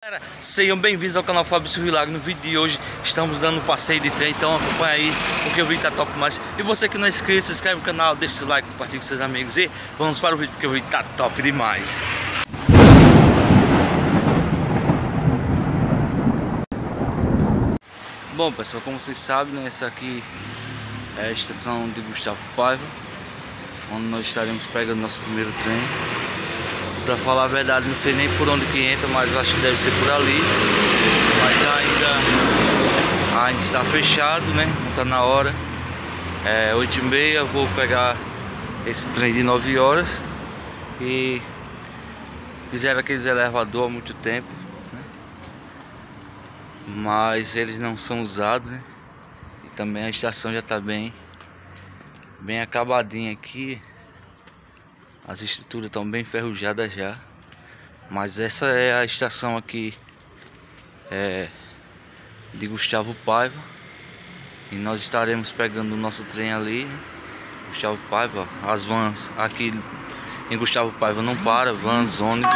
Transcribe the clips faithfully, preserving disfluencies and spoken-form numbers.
Galera, sejam bem-vindos ao canal Fabrício Vilago. No vídeo de hoje estamos dando um passeio de trem, então acompanha aí porque o vídeo tá top demais. E você que não é inscrito, se inscreve no canal, deixa seu like, compartilha com seus amigos e vamos para o vídeo porque o vídeo tá top demais. Bom pessoal, como vocês sabem, né, essa aqui é a estação de Gustavo Paiva, onde nós estaremos pegando nosso primeiro trem. Pra falar a verdade, não sei nem por onde que entra, mas eu acho que deve ser por ali. Mas ainda, ainda está fechado, né? Não está na hora. É oito e meia, vou pegar esse trem de nove horas. E fizeram aqueles elevadores há muito tempo, né? Mas eles não são usados, né? E também a estação já está bem, bem acabadinha aqui. As estruturas estão bem enferrujadas já. Mas essa é a estação aqui é, de Gustavo Paiva. E nós estaremos pegando o nosso trem ali, né? Gustavo Paiva, as vans aqui em Gustavo Paiva não para, vans, ônibus.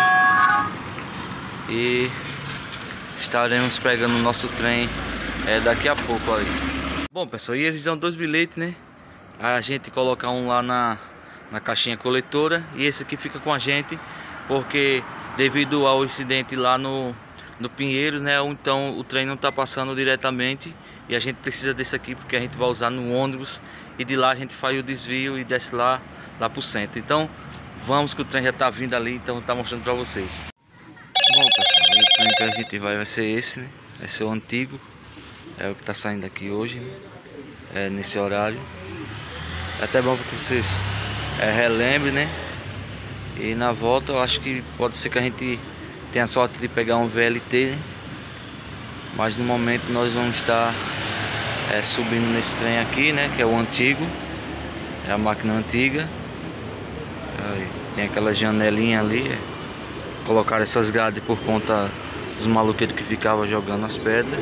E estaremos pegando o nosso trem é, daqui a pouco ali. Bom pessoal, e eles dão dois bilhetes, né? A gente coloca um lá na na caixinha coletora e esse aqui fica com a gente porque devido ao incidente lá no, no Pinheiros, né, então o trem não está passando diretamente e a gente precisa desse aqui porque a gente vai usar no ônibus e de lá a gente faz o desvio e desce lá, lá pro centro. Então vamos que o trem já está vindo ali, então tá mostrando para vocês. Bom pessoal, o trem que a gente vai vai ser esse, né? Vai ser o antigo, é o que está saindo aqui hoje, né? É nesse horário. É até bom para vocês É, relembre, né? E na volta eu acho que pode ser que a gente tenha a sorte de pegar um V L T, né? Mas no momento nós vamos estar é, subindo nesse trem aqui, né? Que é o antigo, é a máquina antiga. Aí, tem aquela janelinha ali, é, colocaram essas grades por conta dos maluqueiros que ficavam jogando as pedras.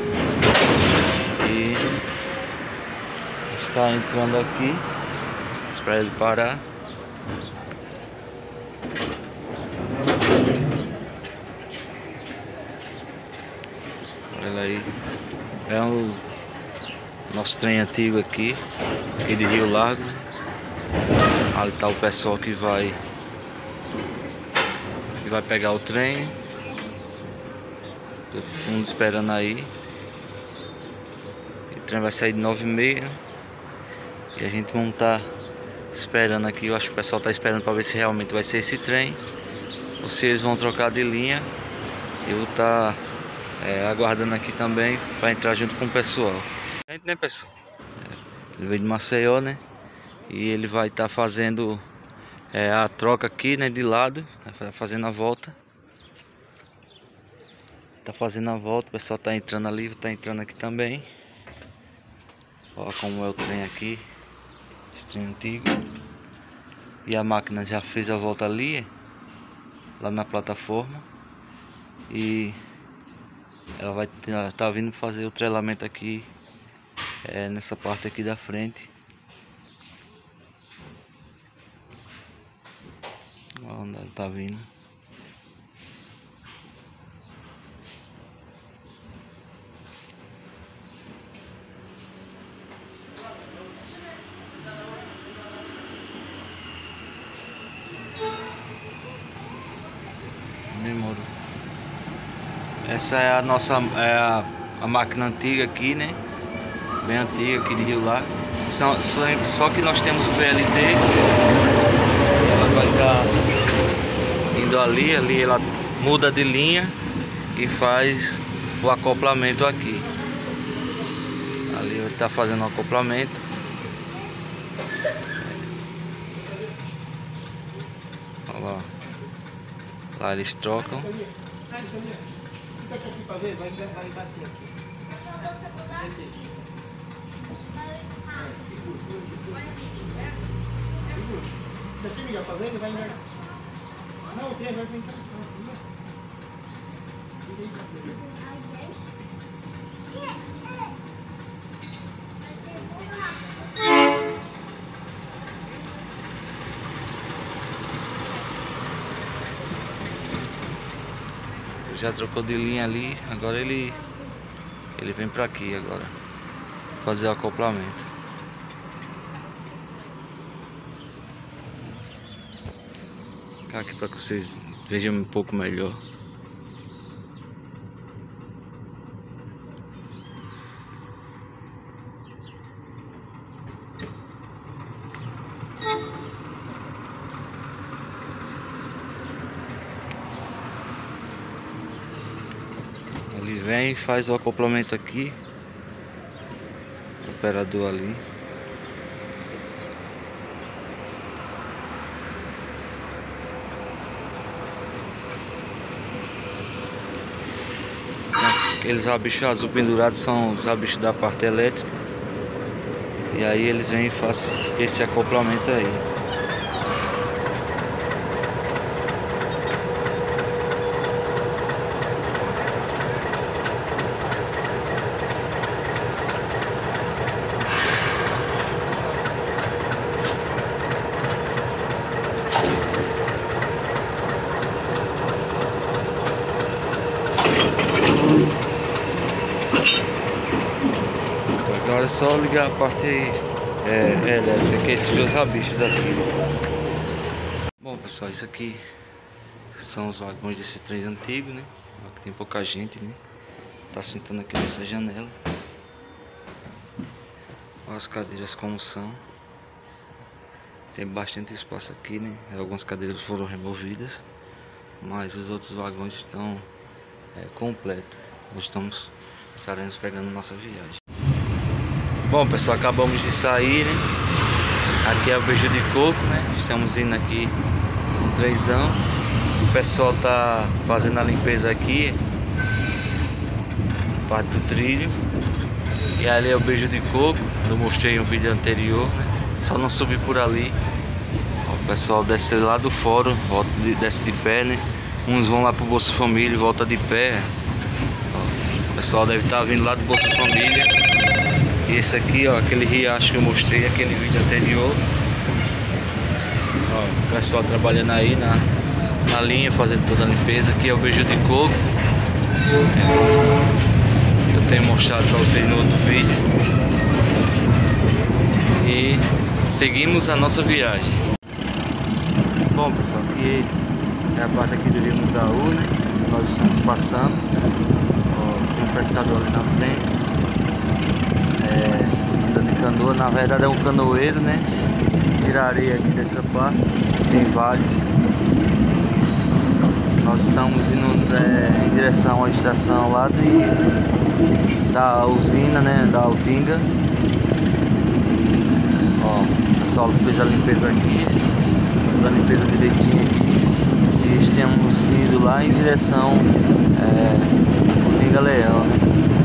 E está entrando aqui para ele parar. Olha aí, é o nosso trem antigo aqui, aqui de Rio Largo. Ali tá o pessoal que vai que vai pegar o trem. Todo mundo esperando aí. O trem vai sair de nove e meia e a gente vamos estar esperando aqui. Eu acho que o pessoal está esperando para ver se realmente vai ser esse trem ou se eles vão trocar de linha. Eu vou estar é, aguardando aqui também para entrar junto com o pessoal. Né, pessoal? Ele veio de Maceió, né? E ele vai estar fazendo é, a troca aqui, né? De lado, vai fazendo a volta. Tá fazendo a volta, o pessoal tá entrando ali, tá entrando aqui também. Olha como é o trem aqui. Esse trem antigo. E a máquina já fez a volta ali, lá na plataforma. E ela vai estar tá vindo fazer o trelamento aqui, é, nessa parte aqui da frente. Olha onde ela tá vindo. Demorou. Essa é a nossa é a, a máquina antiga aqui, né? Bem antiga aqui de Rio Largo. Só, só, só que nós temos o V L T. Ela vai estar indo ali, ali ela muda de linha e faz o acoplamento aqui. Ali vai estar fazendo o acoplamento. Olha lá. Lá eles trocam. Fica aqui pra ver, vai bater aqui. Segura, segura, segura. Segura. Isso aqui, Miguel, tá vendo? Vai enganar. Não, o trem vai vir em tração. Vira aí pra você ver. já trocou de linha ali, agora ele ele vem pra aqui agora fazer o acoplamento. Aqui para que vocês vejam um pouco melhor. Ele vem e faz o acoplamento aqui. O operador ali. Aqueles rabichos azul pendurados são os rabichos da parte elétrica. E aí eles vêm e fazem esse acoplamento aí. Agora é só ligar a parte é, elétrica, que é esses dois rabichos aqui. Bom pessoal, isso aqui são os vagões desse trem antigo, né? Aqui tem pouca gente, né? Tá sentando aqui nessa janela. Olha as cadeiras como são. Tem bastante espaço aqui, né? Algumas cadeiras foram removidas, mas os outros vagões estão é, completos. Nós estamos estaremos pegando nossa viagem. Bom pessoal, acabamos de sair, né? Aqui é o Beijo de Coco, né? Estamos indo aqui com trenzão. O pessoal tá fazendo a limpeza aqui, parte do trilho. E ali é o Beijo de Coco, eu mostrei no vídeo anterior, né? Só não subir por ali. O pessoal desce lá do fórum, volta de, desce de pé, né? Uns vão lá pro Bolsa Família e volta de pé. O pessoal deve estar vindo lá do Bolsa Família. E esse aqui, ó, aquele riacho que eu mostrei naquele vídeo anterior. Ó, o pessoal trabalhando aí na, na linha, fazendo toda a limpeza. Aqui é o Beijo de Coco. É, eu tenho mostrado para vocês no outro vídeo. E seguimos a nossa viagem. Bom pessoal, aqui é a parte aqui do Rio Mundaú, né? Nós estamos passando. Ó, tem um pescador ali na frente. É, andando de canoa, na verdade é um canoeiro, né? Tira areia aqui dessa parte, tem vários. Nós estamos indo é, em direção à estação lá de, da usina, né? Da Altinga. Ó, o pessoal fez a limpeza aqui, fez a limpeza direitinho aqui. E estamos indo lá em direção é, Altinga Leão, né?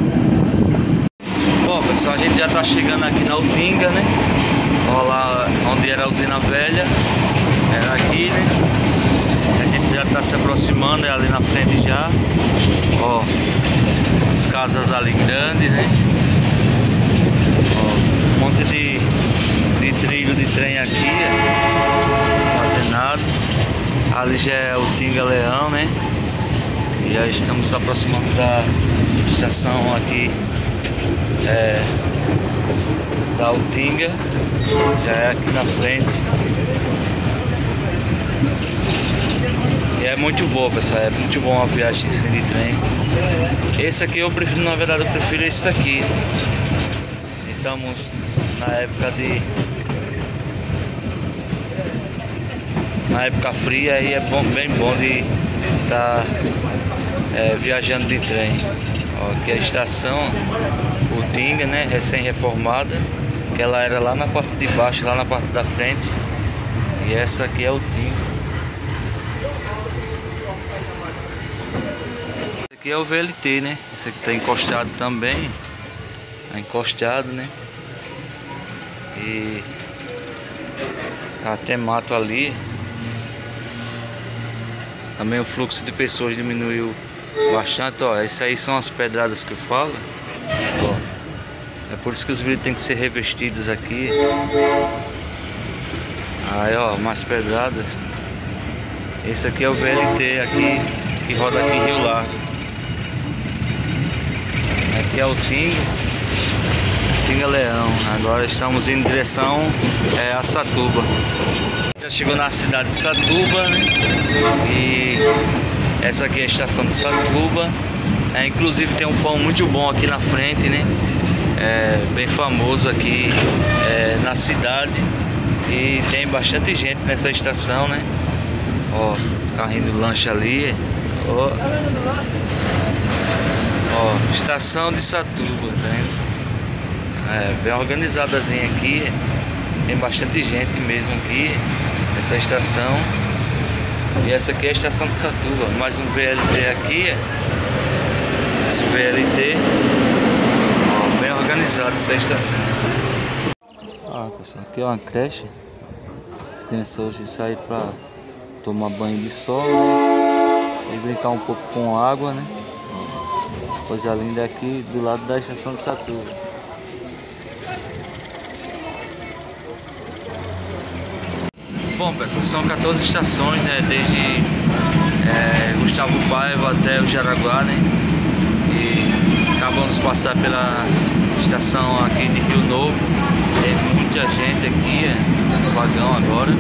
Bom pessoal, a gente já tá chegando aqui na Altinga, né? Ó lá onde era a usina velha, era aqui, né? A gente já tá se aproximando, é ali na frente já. Ó, as casas ali grandes, né? Ó, um monte de, de trilho de trem aqui, armazenado. Ali já é o Altinga Leão, né? E já estamos aproximando da estação aqui. É, da Altinga, já é aqui na frente. E é muito boa pessoal, é muito bom a viagem assim, de trem. Esse aqui eu prefiro, na verdade eu prefiro esse daqui. Estamos na época de na época fria e é bom, bem bom de estar tá, é, viajando de trem. Ó, aqui é a estação Altinga, né, recém-reformada, que ela era lá na parte de baixo, lá na parte da frente. E essa aqui é Altinga. Esse aqui é o V L T, né? Esse aqui tá encostado também, tá encostado, né? E até mato ali. Também o fluxo de pessoas diminuiu bastante, ó. Essas aí são as pedradas que eu falo. Ó, é por isso que os vidros tem que ser revestidos aqui. Aí ó, mais pedradas. Esse aqui é o V L T aqui, que roda aqui em Rio Largo. aqui é o Tinga, Tinga Leão. Agora estamos em direção é, a Satuba. Já chegou na cidade de Satuba, né? E essa aqui é a estação de Satuba. É, inclusive tem um pão muito bom aqui na frente, né? É, bem famoso aqui é, na cidade. E tem bastante gente nessa estação, né? Ó, carrinho do lanche ali. Ó, ó, estação de Satuba, tá vendo? É, bem organizadazinha aqui. Tem bastante gente mesmo aqui nessa estação. E essa aqui é a estação de Satuba. Mais um V L T aqui. Mais um V L T. Ó, bem organizado essa estação. Ah, pessoal, aqui é uma creche. As crianças hoje saem para tomar banho de sol, né? E brincar um pouco com água, né? Coisa linda aqui do lado da estação de Satuba. Bom, pessoal, são quatorze estações, né? Desde é, Gustavo Paiva até o Jaraguá, né? E acabamos de passar pela estação aqui de Rio Novo. Tem muita gente aqui é, no vagão agora.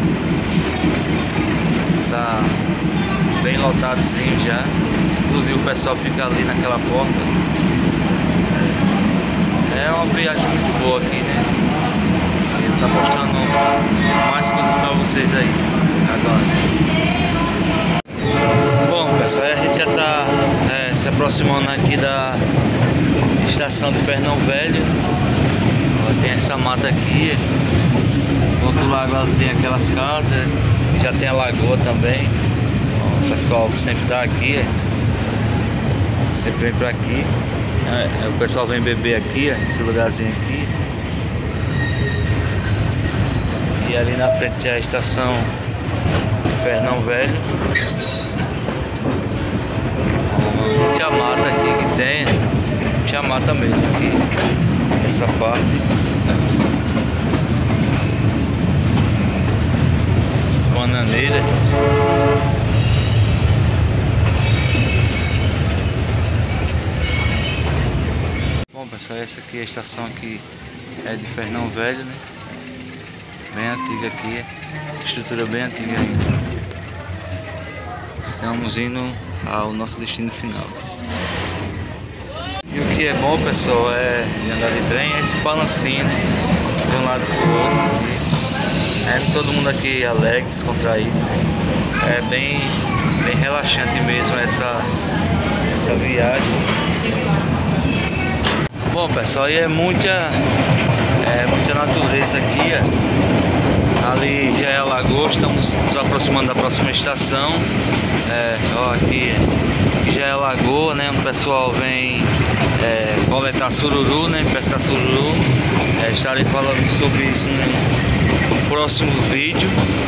Tá bem lotadozinho já. Inclusive o pessoal fica ali naquela porta. É, é uma viagem muito boa aqui, né? Tá mostrando mais coisas pra vocês aí agora. Bom, pessoal, a gente já tá é, se aproximando aqui da estação de Fernão Velho. Ó, tem essa mata aqui. Do outro lado lá tem aquelas casas. Já tem a lagoa também. Ó, o pessoal sempre tá aqui. Sempre vem pra aqui. É, o pessoal vem beber aqui, ó, esse lugarzinho aqui. E ali na frente é a estação Fernão Velho. Muita mata aqui que tem, muita mata mesmo aqui, essa parte. As bananeiras. Bom, pessoal, essa aqui é a estação aqui é de Fernão Velho, né? Bem antiga aqui, estrutura bem antiga ainda. Estamos indo ao nosso destino final. E o que é bom, pessoal, é de andar de trem, é esse balancinho, né? De um lado para o outro. É todo mundo aqui alegre, descontraído. É bem, bem relaxante mesmo essa, essa viagem. Bom, pessoal, aí é muita, é muita natureza aqui, ó. Ali já é a lagoa, estamos nos aproximando da próxima estação. É, ó, aqui, aqui já é a lagoa, né? O pessoal vem é, coletar sururu, né? Pescar sururu. É, estarei falando sobre isso no, no próximo vídeo.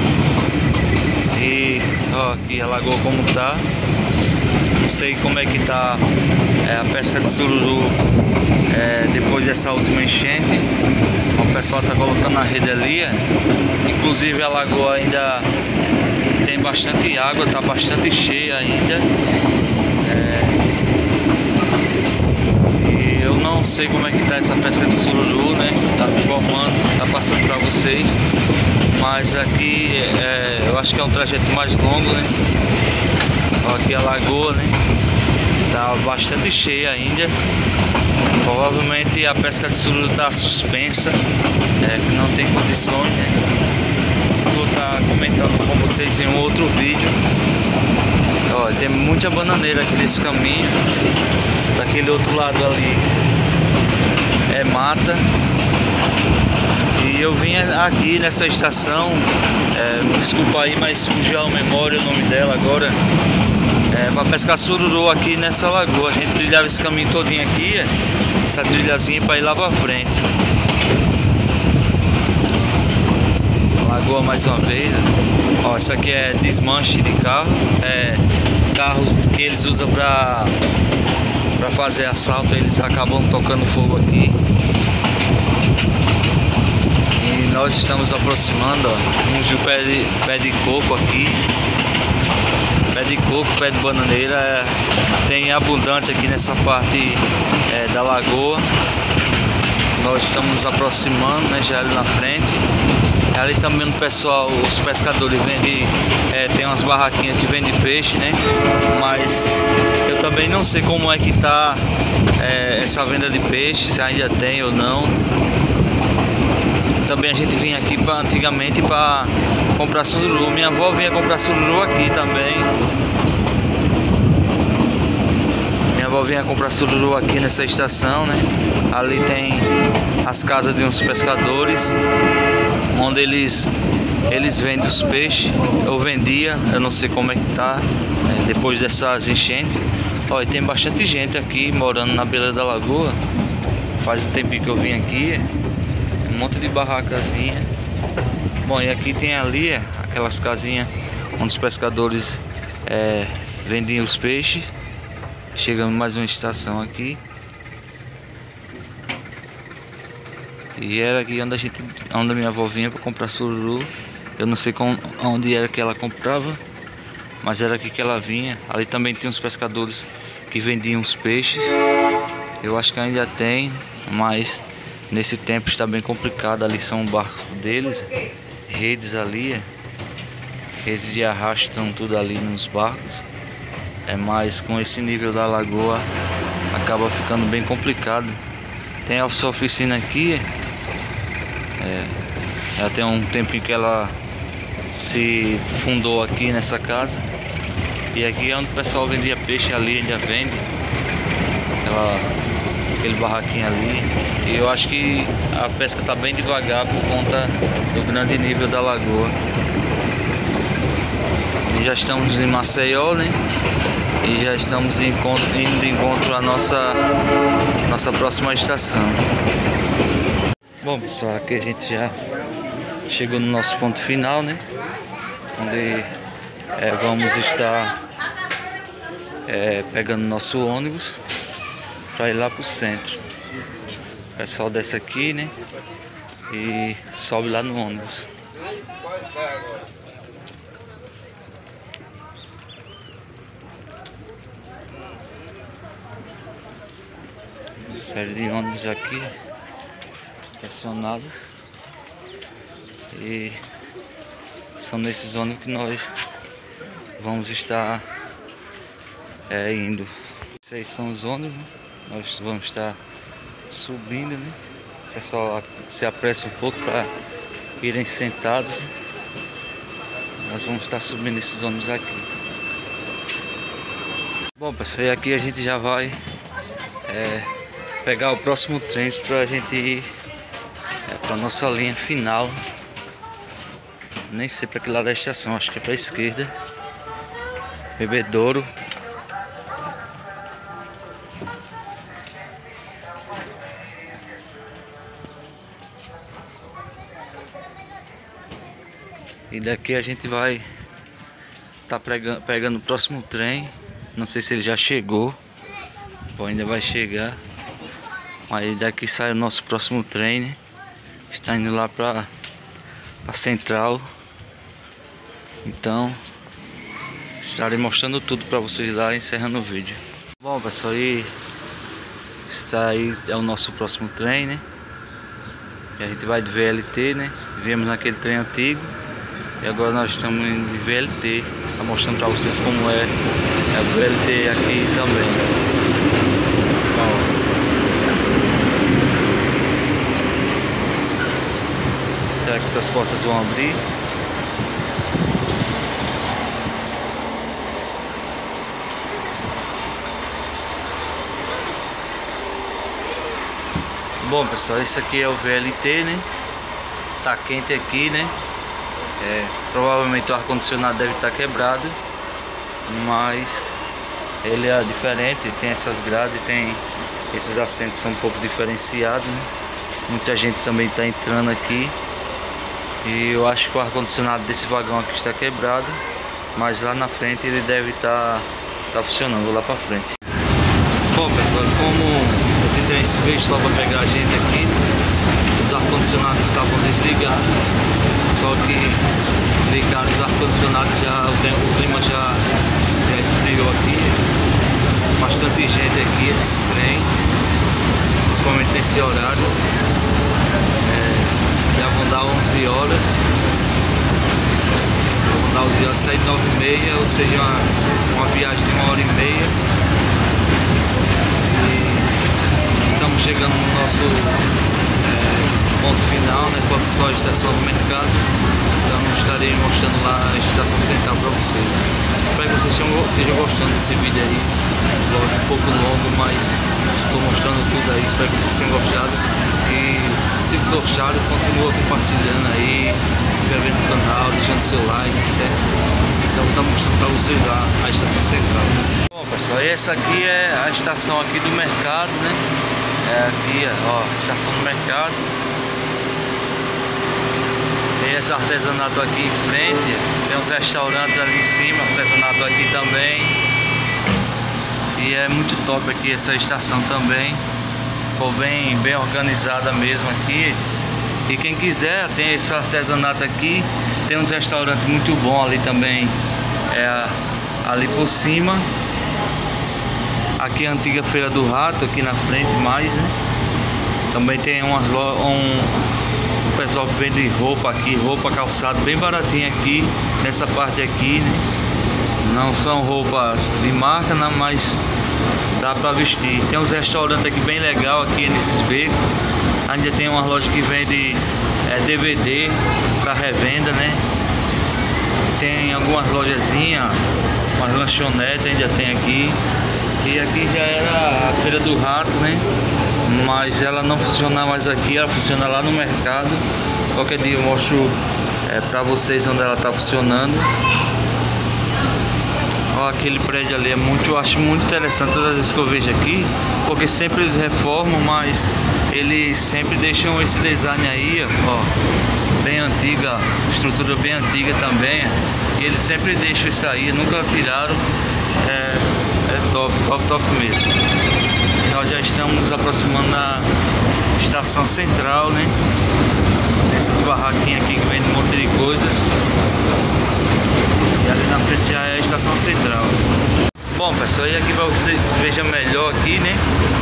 E ó, aqui a lagoa como tá. Não sei como é que tá é, a pesca de sururu é, depois dessa última enchente. O pessoal tá colocando a rede ali. Inclusive a lagoa ainda tem bastante água, tá bastante cheia ainda. É, e eu não sei como é que tá essa pesca de sururu, né? Tá me informando, tá passando para vocês. Mas aqui é, eu acho que é um trajeto mais longo, né? Aqui a lagoa, né? Tá bastante cheia ainda. Provavelmente a pesca de sururu tá suspensa, é, que não tem condições, né? Vou estar comentando com vocês em um outro vídeo. Ó, tem muita bananeira aqui nesse caminho. Daquele outro lado ali é mata. E eu vim aqui nessa estação, é, me desculpa aí, mas fugiu a memória o nome dela agora. É, para pescar sururu aqui nessa lagoa. A gente trilhava esse caminho todinho aqui, essa trilhazinha para ir lá para frente. Lagoa mais uma vez. Ó, isso aqui é desmanche de carro, é, carros que eles usam para para fazer assalto, eles acabam tocando fogo aqui. E nós estamos aproximando, ó, temos o pé de, pé de coco aqui. Pé pé de coco, pé de bananeira, é, tem abundante aqui nessa parte é, da lagoa. Nós estamos nos aproximando, né, já ali na frente. Ali também o pessoal, os pescadores vendem, é, tem umas barraquinhas que vendem peixe, né? Mas eu também não sei como é que tá é, essa venda de peixe, se ainda tem ou não. Também a gente vinha aqui pra, antigamente para comprar sururu. Minha avó vinha comprar sururu aqui também. Minha avó vinha comprar sururu aqui nessa estação, né? Ali tem as casas de uns pescadores, onde eles eles vendem os peixes. Eu vendia, eu não sei como é que tá é, depois dessas enchentes. Olha, tem bastante gente aqui morando na beira da lagoa. Faz um tempinho que eu vim aqui, um monte de barracazinha. Bom, e aqui tem ali é, aquelas casinhas onde os pescadores é, vendem os peixes. Chegamos mais uma estação aqui. E era aqui onde a gente, onde a minha avó vinha para comprar sururu. Eu não sei com, onde era que ela comprava, mas era aqui que ela vinha. Ali também tem uns pescadores que vendiam os peixes. Eu acho que ainda tem, mas nesse tempo está bem complicado. Ali são barcos deles, redes ali, redes de arrasto estão tudo ali nos barcos. É, mas com esse nível da lagoa acaba ficando bem complicado. Tem essa oficina aqui. É, já tem um tempinho que ela se fundou aqui nessa casa. E aqui é onde o pessoal vendia peixe, ali ainda vende. Aquela, aquele barraquinho ali. E eu acho que a pesca está bem devagar por conta do grande nível da lagoa. E já estamos em Maceió, né? E já estamos em encontro, indo de encontro à nossa, nossa próxima estação. Bom, pessoal, aqui a gente já chegou no nosso ponto final, né? Onde é, vamos estar é, pegando nosso ônibus para ir lá pro centro. O pessoal desce aqui, né? E sobe lá no ônibus. Uma série de ônibus aqui estacionados, e são nesses ônibus que nós vamos estar é, indo. Esses são os ônibus, né? Nós vamos estar subindo, né? O pessoal se apressa um pouco para irem sentados, né? Nós vamos estar subindo esses ônibus aqui. Bom, pessoal, e aqui a gente já vai é, pegar o próximo trem para a gente ir é, para nossa linha final. Nem sei para que lado da estação, acho que é para a esquerda. Bebedouro. E daqui a gente vai tá pegando, pegando o próximo trem. Não sei se ele já chegou ou ainda vai chegar. Aí daqui sai o nosso próximo trem, né? Está indo lá para a central. Então estarei mostrando tudo para vocês lá, encerrando o vídeo. Bom, pessoal, aí está aí é o nosso próximo trem, né? E a gente vai de V L T, né? Viemos naquele trem antigo e agora nós estamos indo de V L T. Tá mostrando para vocês como é, é a V L T aqui também. Bom, será que essas portas vão abrir? Bom, pessoal, esse aqui é o V L T, né? Tá quente aqui, né? É, provavelmente o ar-condicionado deve estar quebrado, mas ele é diferente, tem essas grades, tem esses assentos são um pouco diferenciados, né? Muita gente também está entrando aqui. E eu acho que o ar-condicionado desse vagão aqui está quebrado, mas lá na frente ele deve estar tá, tá funcionando. Vou lá para frente. Bom, pessoal, como esse trem veio só para pegar a gente aqui, os ar-condicionados estavam desligados, só que ligaram os ar-condicionados, já o, tempo, o clima já esfriou aqui. Bastante gente aqui nesse trem, principalmente nesse horário. É, já vão dar onze horas. Vão dar onze horas, sair de nove e meia, ou seja, uma, uma viagem de uma hora e meia. E estamos chegando no nosso é, ponto final, né? Falta só a estação do mercado. Então estarei mostrando lá a estação central para vocês. Espero que vocês estejam gostando desse vídeo aí. Um pouco longo, mas estou mostrando tudo aí. Espero que vocês tenham gostado. E se gostaram, continua compartilhando aí, se inscrevendo no canal, deixando seu like, certo? Então estamos mostrando para vocês lá a estação central. Bom pessoal, essa aqui é a estação aqui do mercado, né? É aqui, ó, estação do mercado. Tem esse artesanato aqui em frente, tem uns restaurantes ali em cima, artesanato aqui também. E é muito top aqui essa estação também. Ficou bem, bem organizada mesmo aqui. E quem quiser, tem esse artesanato aqui. Tem uns restaurantes muito bons ali também, é, ali por cima. Aqui é a antiga Feira do Rato, aqui na frente mais, né? Também tem umas lojas, um... O pessoal que vende roupa aqui, roupa, calçado, bem baratinho aqui, nessa parte aqui, né? Não são roupas de marca, não, mas dá pra vestir. Tem uns restaurantes aqui bem legal aqui nesses becos. Ainda tem uma loja que vende é, D V D para revenda, né? Tem algumas lojazinhas, umas lanchonetes ainda tem aqui. E aqui já era a Feira do Rato, né? Mas ela não funciona mais aqui, ela funciona lá no mercado. Qualquer dia eu mostro é, pra vocês onde ela tá funcionando. Ó, aquele prédio ali é muito, eu acho muito interessante todas as vezes que eu vejo aqui, porque sempre eles reformam, mas eles sempre deixam esse design aí, ó, bem antiga, estrutura bem antiga também. E eles sempre deixam isso aí, nunca tiraram. É, é top, top, top mesmo. Nós já estamos nos aproximando da estação central, né? Essas barraquinhas aqui que vendem um monte de coisas. E ali na frente já é a estação central. Bom pessoal, e aqui para você veja melhor aqui, né?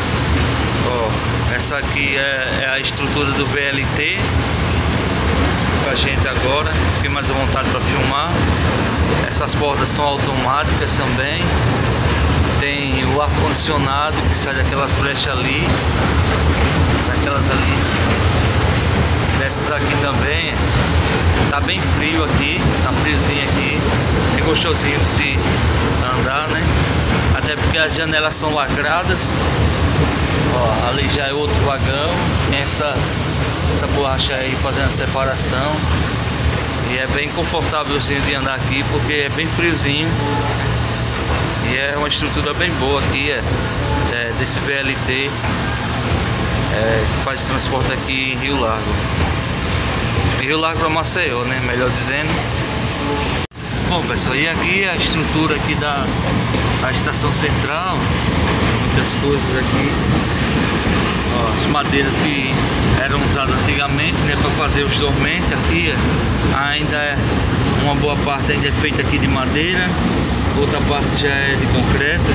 Ó, essa aqui é, é a estrutura do V L T. Com a gente agora, fiquei mais à vontade para filmar. Essas portas são automáticas também. Tem o ar-condicionado que sai daquelas brechas ali, daquelas ali, dessas aqui também. Tá bem frio aqui, tá friozinho aqui, é gostosinho de se andar, né? Até porque as janelas são lacradas. Ó, ali já é outro vagão, tem essa, essa borracha aí fazendo a separação. E é bem confortávelzinho de andar aqui, porque é bem friozinho. E é uma estrutura bem boa aqui, é, é desse V L T, é, que faz transporte aqui em Rio Largo. Rio Largo para Maceió, né? Melhor dizendo. Bom pessoal, e aqui a estrutura aqui da a estação central, muitas coisas aqui. Ó, as madeiras que eram usadas antigamente, né, para fazer os dormentes aqui, ainda é uma boa parte ainda é feita aqui de madeira. Outra parte já é de concreto.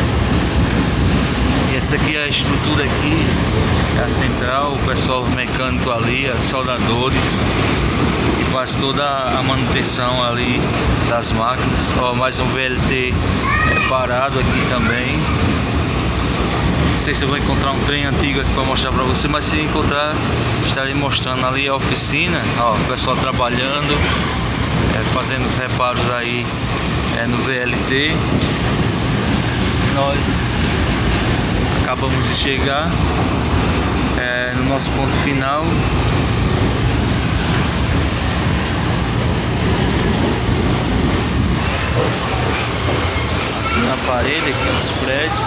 E essa aqui é a estrutura aqui, é a central, o pessoal mecânico ali, os soldadores, que faz toda a manutenção ali das máquinas. Ó, mais um V L T é parado aqui também. Não sei se eu vou encontrar um trem antigo aqui para mostrar para você, mas se encontrar, estarei mostrando ali a oficina. Ó, o pessoal trabalhando, é, fazendo os reparos aí é, no V L T. Nós acabamos de chegar é, no nosso ponto final. Aqui na parede, aqui os prédios.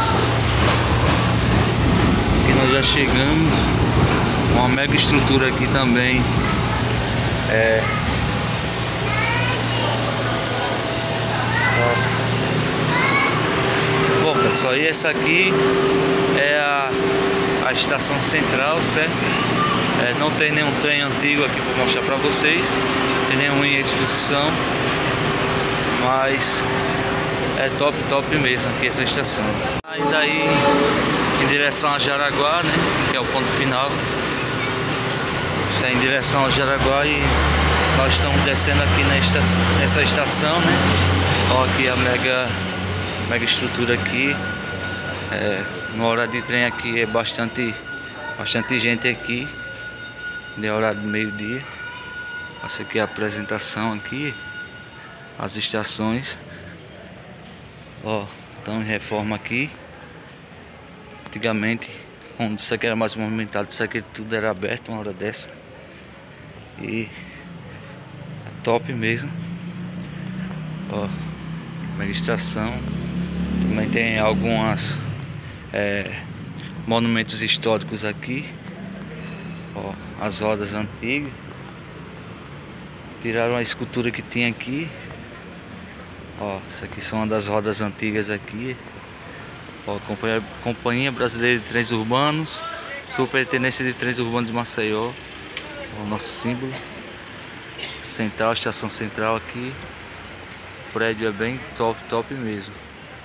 Aqui nós já chegamos. Uma mega estrutura aqui também. É... Nossa. Bom pessoal, e essa aqui é a, a estação central, certo? É, não tem nenhum trem antigo aqui para mostrar para vocês, tem nenhum em exposição, mas É top, top mesmo aqui essa estação. Aí daí em direção a Jaraguá, né? Que é o ponto final. Está em direção a Jaraguá e nós estamos descendo aqui na estação, nessa estação, né? Olha aqui a mega, mega estrutura aqui. É, no horário de trem aqui é bastante, bastante gente aqui. De horário do meio-dia. Essa aqui é a apresentação aqui. As estações. Ó, estão em reforma aqui. Antigamente, quando isso aqui era mais movimentado, isso aqui tudo era aberto uma hora dessa. E é top mesmo. Ó, mega estação. Também tem algumas é, monumentos históricos aqui. Ó, as rodas antigas. Tiraram a escultura que tinha aqui. Ó, isso aqui são uma das rodas antigas aqui. Ó, Companhia, Companhia Brasileira de Trens Urbanos, Superintendência de Trens Urbanos de Maceió. Ó, o nosso símbolo. Central, estação central aqui. O prédio é bem top, top mesmo.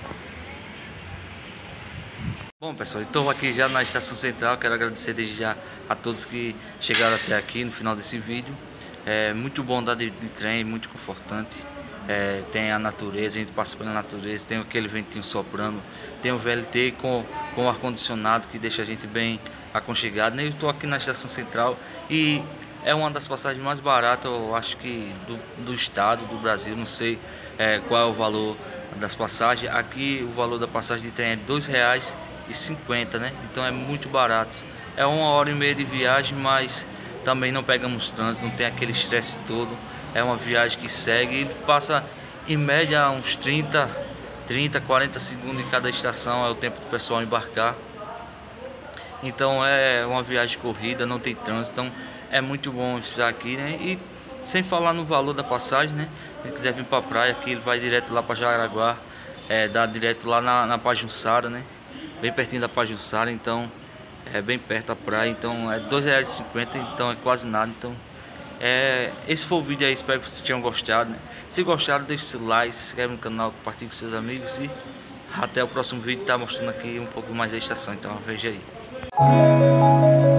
Bom, pessoal, estou aqui já na estação central. Quero agradecer desde já a todos que chegaram até aqui no final desse vídeo. É muito bom andar de, de trem, muito confortante. É, tem a natureza, a gente passa pela natureza, tem aquele ventinho soprando, tem o V L T com, com ar-condicionado que deixa a gente bem aconchegado, né? Eu estou aqui na estação central e é uma das passagens mais baratas, eu acho que do, do estado, do Brasil. Não sei é, qual é o valor das passagens. Aqui o valor da passagem de trem é dois reais e cinquenta, né? Então é muito barato. É uma hora e meia de viagem, mas também não pegamos trânsito, não tem aquele estresse todo. É uma viagem que segue e passa em média uns trinta, quarenta segundos em cada estação. É o tempo do pessoal embarcar. Então é uma viagem corrida, não tem trânsito. Então é muito bom estar aqui, né? E sem falar no valor da passagem, né? Se quiser vir para a praia aqui, ele vai direto lá para Jaraguá. É, dá direto lá na, na Pajuçara, né? Bem pertinho da Pajuçara, então é bem perto da praia. Então é dois reais e cinquenta, então é quase nada. Então É, esse foi o vídeo aí, espero que vocês tenham gostado, né? Se gostaram, deixe seu like, se inscreve no canal, compartilhe com seus amigos e até o próximo vídeo, tá mostrando aqui um pouco mais da estação, então veja aí.